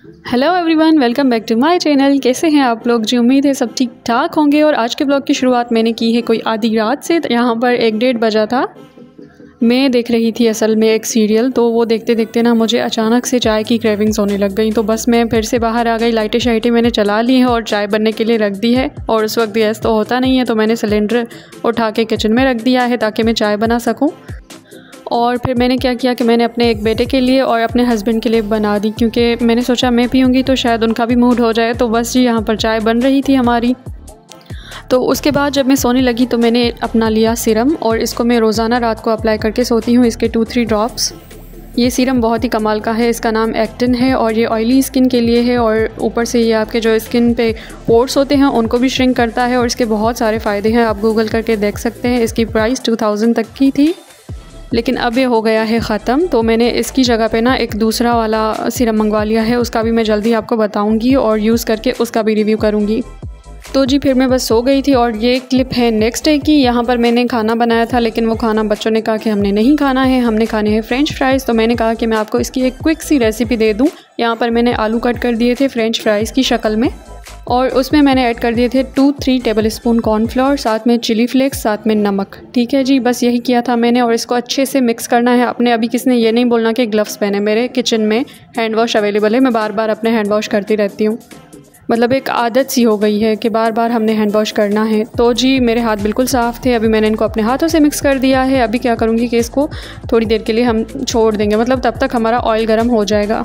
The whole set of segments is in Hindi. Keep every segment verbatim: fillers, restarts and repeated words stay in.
Hello everyone, welcome back to my channel. कैसे हैं आप लोग? जी उम्मीद है सब ठीक ठाक होंगे। और आज के ब्लॉग की शुरुआत मैंने की है कोई आधी रात से। यहाँ पर एक डेढ़ बजा था। मैं देख रही थी असल में एक सीरियल, तो वो देखते देखते ना मुझे अचानक से चाय की क्रेविंग्स होने लग गई। तो बस मैं फिर से बाहर आ गई, लाइटें शाइटें मैंने चला ली हैं और चाय बनने के लिए रख दी है। और उस वक्त गैस तो होता नहीं है, तो मैंने सिलेंडर उठा के किचन में रख दिया है ताकि मैं चाय बना सकूँ। और फिर मैंने क्या किया कि मैंने अपने एक बेटे के लिए और अपने हस्बैंड के लिए बना दी, क्योंकि मैंने सोचा मैं पीऊँगी तो शायद उनका भी मूड हो जाए। तो बस जी यहाँ पर चाय बन रही थी हमारी। तो उसके बाद जब मैं सोने लगी तो मैंने अपना लिया सीरम, और इसको मैं रोज़ाना रात को अप्लाई करके सोती हूँ। इसके टू थ्री ड्रॉप्स। ये सीरम बहुत ही कमाल का है। इसका नाम एक्टिन है और ये ऑयली स्किन के लिए है। और ऊपर से ये आपके जो स्किन पे पोर्स होते हैं उनको भी श्रिंक करता है। और इसके बहुत सारे फ़ायदे हैं, आप गूगल करके देख सकते हैं। इसकी प्राइस टू थाउजेंड तक की थी, लेकिन अब ये हो गया है ख़त्म। तो मैंने इसकी जगह पे ना एक दूसरा वाला सीरम मंगवा लिया है। उसका भी मैं जल्दी आपको बताऊंगी और यूज़ करके उसका भी रिव्यू करूंगी। तो जी फिर मैं बस सो गई थी। और ये क्लिप है नेक्स्ट डे की। यहाँ पर मैंने खाना बनाया था, लेकिन वो खाना बच्चों ने कहा कि हमने नहीं खाना है, हमने खाने हैं फ्रेंच फ्राइज़। तो मैंने कहा कि मैं आपको इसकी एक क्विक सी रेसिपी दे दूँ। यहाँ पर मैंने आलू कट कर दिए थे फ्रेंच फ्राइज़ की शक्ल में, और उसमें मैंने ऐड कर दिए थे two three tablespoon cornflour, साथ में चिली फ्लेक्स, साथ में नमक। ठीक है जी, बस यही किया था मैंने। और इसको अच्छे से मिक्स करना है अपने। अभी किसने ये नहीं बोलना कि ग्लव्स पहने। मेरे किचन में हैंड वॉश अवेलेबल है, मैं बार बार अपने हैंड वॉश करती रहती हूँ। मतलब एक आदत सी हो गई है कि बार बार हमने हैंड वॉश करना है। तो जी मेरे हाथ बिल्कुल साफ़ थे। अभी मैंने इनको अपने हाथों से मिक्स कर दिया है। अभी क्या करूँगी कि इसको थोड़ी देर के लिए हम छोड़ देंगे, मतलब तब तक हमारा ऑयल गर्म हो जाएगा।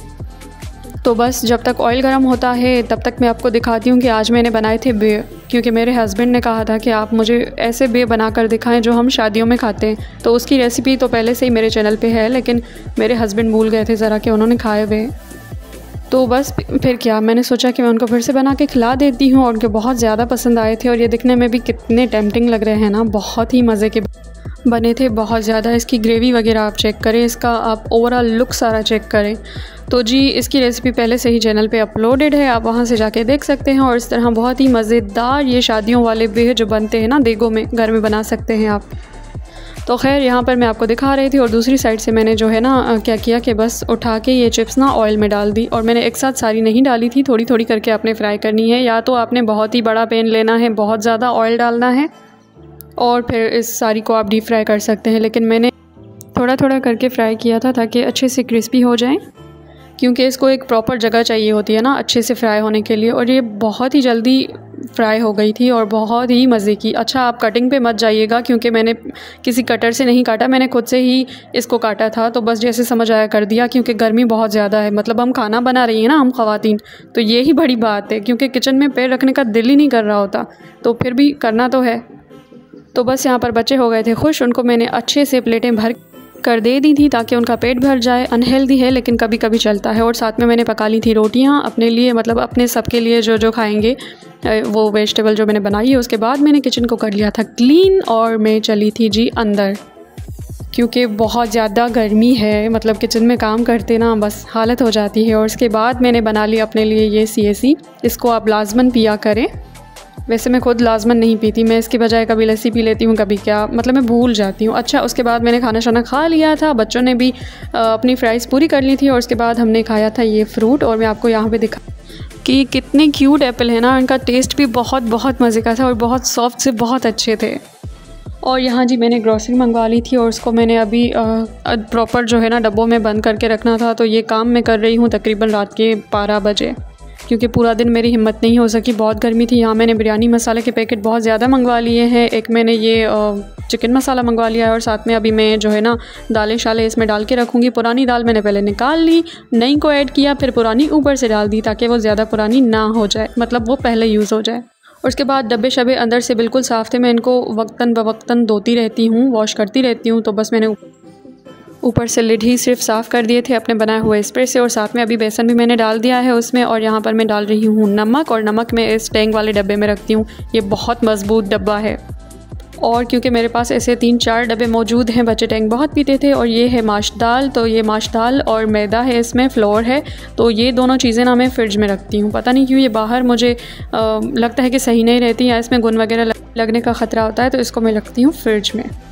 तो बस जब तक ऑयल गर्म होता है तब तक मैं आपको दिखाती हूँ कि आज मैंने बनाए थे बे, क्योंकि मेरे हस्बैंड ने कहा था कि आप मुझे ऐसे बे बना कर दिखाएं जो हम शादियों में खाते हैं। तो उसकी रेसिपी तो पहले से ही मेरे चैनल पे है, लेकिन मेरे हस्बैंड भूल गए थे ज़रा कि उन्होंने खाए हुए। तो बस फिर क्या, मैंने सोचा कि मैं उनको फिर से बना के खिला देती हूँ। और उनको बहुत ज़्यादा पसंद आए थे, और ये दिखने में भी कितने टेम्पटिंग लग रहे हैं ना। बहुत ही मज़े के बने थे, बहुत ज़्यादा। इसकी ग्रेवी वगैरह आप चेक करें, इसका आप ओवरऑल लुक सारा चेक करें। तो जी इसकी रेसिपी पहले से ही चैनल पे अपलोडेड है, आप वहाँ से जाके देख सकते हैं। और इस तरह बहुत ही मज़ेदार ये शादियों वाले बे जो बनते हैं ना देगों में, घर में बना सकते हैं आप। तो खैर यहाँ पर मैं आपको दिखा रही थी। और दूसरी साइड से मैंने जो है ना क्या किया कि बस उठा के ये चिप्स ना ऑयल में डाल दी। और मैंने एक साथ सारी नहीं डाली थी, थोड़ी थोड़ी करके आपने फ्राई करनी है। या तो आपने बहुत ही बड़ा पैन लेना है, बहुत ज़्यादा ऑयल डालना है, और फिर इस सारी को आप डीप फ्राई कर सकते हैं। लेकिन मैंने थोड़ा थोड़ा करके फ्राई किया था ताकि अच्छे से क्रिस्पी हो जाएं, क्योंकि इसको एक प्रॉपर जगह चाहिए होती है ना अच्छे से फ्राई होने के लिए। और ये बहुत ही जल्दी फ्राई हो गई थी और बहुत ही मज़े की। अच्छा, आप कटिंग पे मत जाइएगा, क्योंकि मैंने किसी कटर से नहीं काटा, मैंने खुद से ही इसको काटा था। तो बस जैसे समझ आया कर दिया, क्योंकि गर्मी बहुत ज़्यादा है। मतलब हम खाना बना रही हैं ना हम ख़वातीन, तो ये ही बड़ी बात है, क्योंकि किचन में पैर रखने का दिल ही नहीं कर रहा होता, तो फिर भी करना तो है। तो बस यहाँ पर बच्चे हो गए थे खुश। उनको मैंने अच्छे से प्लेटें भर कर दे दी थी ताकि उनका पेट भर जाए। अनहेल्दी है लेकिन कभी कभी चलता है। और साथ में मैंने पका ली थी रोटियाँ अपने लिए, मतलब अपने सबके लिए जो जो खाएंगे वो वेजिटेबल जो मैंने बनाई है। उसके बाद मैंने किचन को कर लिया था क्लीन, और मैं चली थी जी अंदर, क्योंकि बहुत ज़्यादा गर्मी है। मतलब किचन में काम करते ना बस हालत हो जाती है। और उसके बाद मैंने बना लिया अपने लिए ये सी ए सी। इसको आप लाजमन पिया करें। वैसे मैं खुद लाजमन नहीं पीती, मैं इसके बजाय कभी लस्सी पी लेती हूँ, कभी क्या, मतलब मैं भूल जाती हूँ। अच्छा, उसके बाद मैंने खाना शाना खा लिया था। बच्चों ने भी अपनी फ्राइज़ पूरी कर ली थी। और उसके बाद हमने खाया था ये फ्रूट। और मैं आपको यहाँ पे दिखा कि कितने क्यूट एप्पल है ना। इनका टेस्ट भी बहुत बहुत मज़े का था और बहुत सॉफ्ट से बहुत अच्छे थे। और यहाँ जी मैंने ग्रॉसरी मंगवा ली थी, और उसको मैंने अभी प्रॉपर जो है ना डब्बों में बंद करके रखना था। तो ये काम मैं कर रही हूँ तकरीबन रात के बारह बजे, क्योंकि पूरा दिन मेरी हिम्मत नहीं हो सकी, बहुत गर्मी थी। यहाँ मैंने बिरयानी मसाले के पैकेट बहुत ज़्यादा मंगवा लिए हैं। एक मैंने ये चिकन मसाला मंगवा लिया है, और साथ में अभी मैं जो है ना दालें शाले इसमें डाल के रखूँगी। पुरानी दाल मैंने पहले निकाल ली, नई को ऐड किया, फिर पुरानी ऊपर से डाल दी ताकि वो ज़्यादा पुरानी ना हो जाए, मतलब वो पहले यूज़ हो जाए। और उसके बाद डब्बे शब्बे अंदर से बिल्कुल साफ़ थे। मैं इनको वक्तन बवक्तन धोती रहती हूँ, वॉश करती रहती हूँ। तो बस मैंने ऊपर से लिड ही सिर्फ साफ़ कर दिए थे अपने बनाए हुए स्प्रे से। और साथ में अभी बेसन भी मैंने डाल दिया है उसमें। और यहाँ पर मैं डाल रही हूँ नमक, और नमक मैं इस टैंक वाले डब्बे में रखती हूँ। ये बहुत मज़बूत डब्बा है। और क्योंकि मेरे पास ऐसे तीन चार डब्बे मौजूद हैं, बच्चे टैंक बहुत पीते थे। और ये है माश दाल, तो ये माश दाल और मैदा है, इसमें फ्लोर है। तो ये दोनों चीज़ें ना मैं फ्रिज में रखती हूँ। पता नहीं क्यों ये बाहर मुझे आ, लगता है कि सही नहीं रहती, या इसमें घुन वगैरह लगने का ख़तरा होता है, तो इसको मैं रखती हूँ फ्रिज में।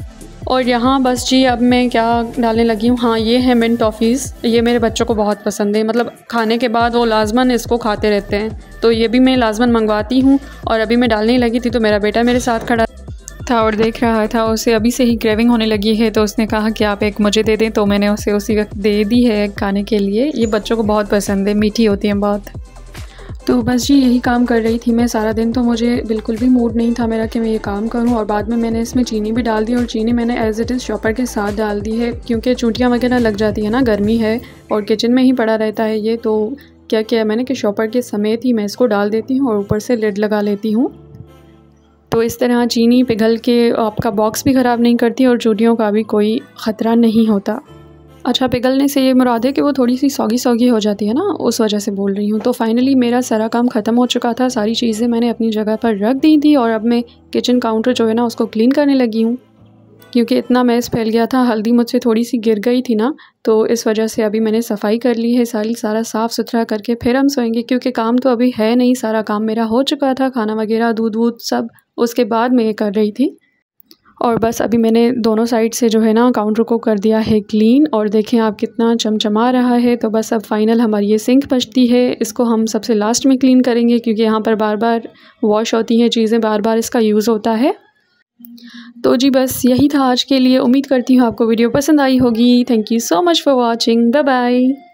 और यहाँ बस जी अब मैं क्या डालने लगी हूँ, हाँ ये है मिंट टॉफ़ीज़। ये मेरे बच्चों को बहुत पसंद है, मतलब खाने के बाद वो लाजमन इसको खाते रहते हैं, तो ये भी मैं लाजमन मंगवाती हूँ। और अभी मैं डालने लगी थी तो मेरा बेटा मेरे साथ खड़ा था और देख रहा था। उसे अभी से ही क्रेविंग होने लगी है, तो उसने कहा कि आप एक मुझे दे दें, तो मैंने उसे उसी वक्त दे दी है खाने के लिए। ये बच्चों को बहुत पसंद है, मीठी होती हैं बहुत। तो बस जी यही काम कर रही थी मैं सारा दिन। तो मुझे बिल्कुल भी मूड नहीं था मेरा कि मैं ये काम करूं। और बाद में मैंने इसमें चीनी भी डाल दी, और चीनी मैंने एज़ इट इज़ चॉपर के साथ डाल दी है, क्योंकि चूंटियाँ वगैरह लग जाती है ना, गर्मी है और किचन में ही पड़ा रहता है ये। तो क्या किया मैंने कि चॉपर के समेत ही मैं इसको डाल देती हूँ और ऊपर से लिड लगा लेती हूँ। तो इस तरह चीनी पिघल के आपका बॉक्स भी ख़राब नहीं करती और चूटियों का भी कोई ख़तरा नहीं होता। अच्छा, पिघलने से ये मुराद है कि वो थोड़ी सी सौगी सौगी हो जाती है ना, उस वजह से बोल रही हूँ। तो फाइनली मेरा सारा काम ख़त्म हो चुका था, सारी चीज़ें मैंने अपनी जगह पर रख दी थी और अब मैं किचन काउंटर जो है ना उसको क्लीन करने लगी हूँ, क्योंकि इतना मैस फैल गया था। हल्दी मुझसे थोड़ी सी गिर गई थी ना, तो इस वजह से अभी मैंने सफाई कर ली है सारी, सारा साफ़ सुथरा करके फिर हम सोएंगे, क्योंकि काम तो अभी है नहीं, सारा काम मेरा हो चुका था, खाना वगैरह दूध वूध सब उसके बाद मैं ये कर रही थी। और बस अभी मैंने दोनों साइड से जो है ना काउंटर को कर दिया है क्लीन, और देखें आप कितना चमचमा रहा है। तो बस अब फाइनल हमारी ये सिंक बचती है, इसको हम सबसे लास्ट में क्लीन करेंगे, क्योंकि यहाँ पर बार बार वॉश होती हैं चीज़ें, बार बार इसका यूज़ होता है। तो जी बस यही था आज के लिए। उम्मीद करती हूँ आपको वीडियो पसंद आई होगी। Thank you so much for watching. Bye bye.